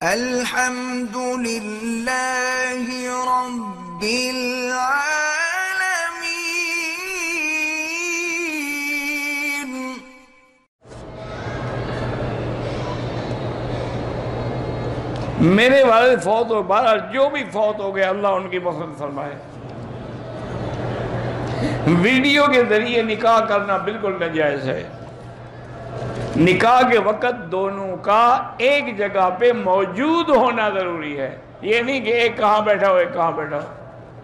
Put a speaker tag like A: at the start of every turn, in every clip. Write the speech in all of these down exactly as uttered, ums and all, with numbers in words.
A: الحمد للہ رب العالمین۔
B: میرے والد فوت ہو، بہرحال جو بھی فوت ہو گئے اللہ ان کی مغفرت فرمائے۔ ویڈیو کے ذریعے نکاح کرنا بالکل ناجائز ہے۔ نکاح کے وقت دونوں کا ایک جگہ پہ موجود ہونا ضروری ہے، یہ نہیں کہ ایک کہاں بیٹھا ہو ایک کہاں بیٹھا ہو۔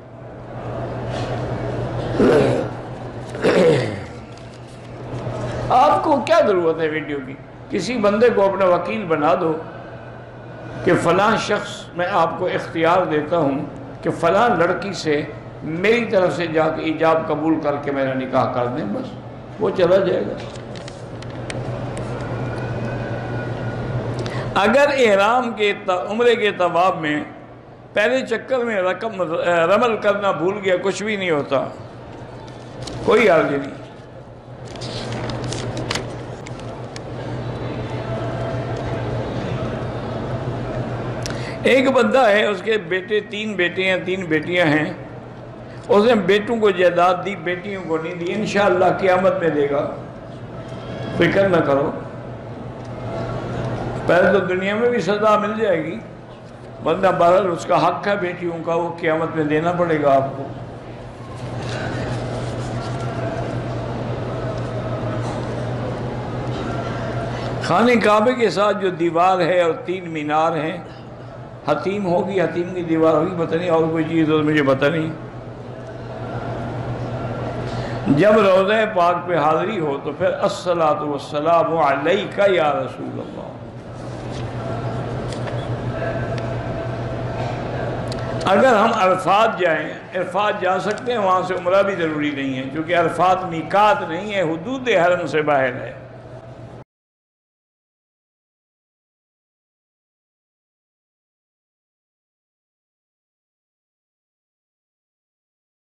B: آپ کو کیا ضرورت ہے ویڈیو کی؟ کسی بندے کو اپنا وکیل بنا دو کہ فلاں شخص میں آپ کو اختیار دیتا ہوں کہ فلاں لڑکی سے میری طرف سے جا کے ایجاب قبول کر کے میرا نکاح کر دیں، بس وہ چلا جائے گا۔ اگر احرام کے عمرے کے طواف میں پہلے چکر میں رقم رمل کرنا بھول گیا، کچھ بھی نہیں ہوتا، کوئی حرج نہیں۔ ایک بندہ ہے، اس کے بیٹے تین بیٹے ہیں تین بیٹیاں ہیں، اس نے بیٹوں کو جائیداد دی، بیٹیوں کو نہیں دی۔ انشاءاللہ قیامت میں دے گا، فکر نہ کرو۔ پہلے تو دنیا میں بھی سزا مل جائے گی، بندہ بہرحال اس کا حق ہے بیٹیوں کا، وہ قیامت میں دینا پڑے گا آپ کو۔ خانہ کعبے کے ساتھ جو دیوار ہے اور تین مینار ہیں، حتیم ہوگی، حتیم کی دیوار ہوگی، پتہ نہیں اور کوئی چیز ہو مجھے پتہ نہیں۔ جب روضہ پاک پہ حاضری ہو تو پھر الصلاۃ والسلام علیک یا رسول اللہ۔ اگر ہم عرفات جائیں، عرفات جا سکتے ہیں، وہاں سے عمرہ بھی ضروری نہیں ہے، کیونکہ عرفات میقات نہیں ہے، حدود حرم سے باہر ہے۔